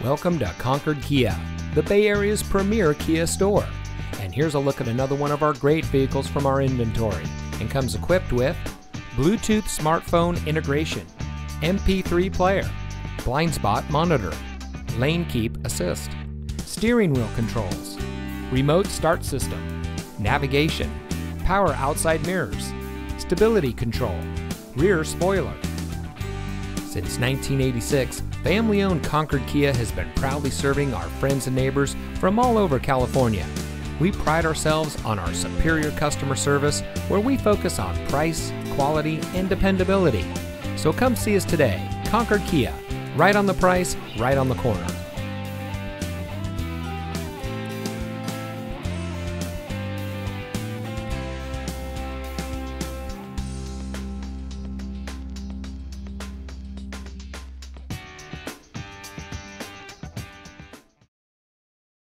Welcome to Concord Kia, the Bay Area's premier Kia store. And here's a look at another one of our great vehicles from our inventory, and comes equipped with Bluetooth smartphone integration, MP3 player, blind spot monitor, lane keep assist, steering wheel controls, remote start system, navigation, power outside mirrors, stability control, rear spoiler. Since 1986, family-owned Concord Kia has been proudly serving our friends and neighbors from all over California. We pride ourselves on our superior customer service, where we focus on price, quality, and dependability. So come see us today. Concord Kia, right on the price, right on the corner.